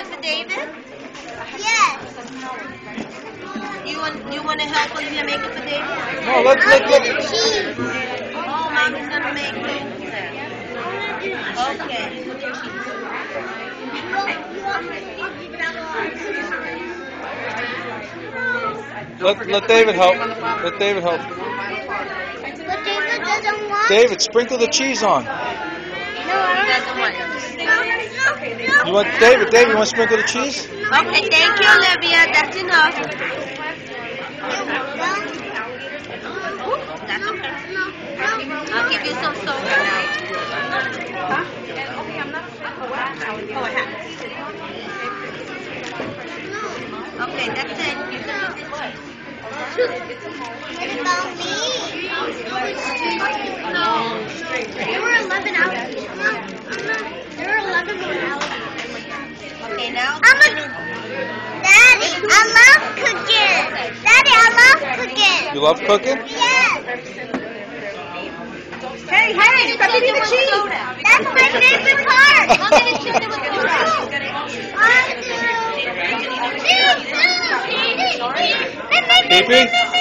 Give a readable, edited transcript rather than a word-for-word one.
it for David? Yes. You want to help Olivia make it for David? I No, want cheese. Oh, Mommy's gonna make it. Okay. Let David help. Let David help. But David doesn't want. David, sprinkle the cheese on. No, I Doesn't want it. You want David? David, you want to sprinkle the cheese? Okay, thank you, Olivia. That's enough. That's okay. I'll give you some soda now. Okay, that's it. You can use this cheese. What about me? No. There were 11 allergies. There were 11 more allergies. Okay, now. Daddy, I love cooking. Daddy, I love cooking. You love cooking? Yes. Hey, stop eating the cheese. That's my favorite part. Pee-pee?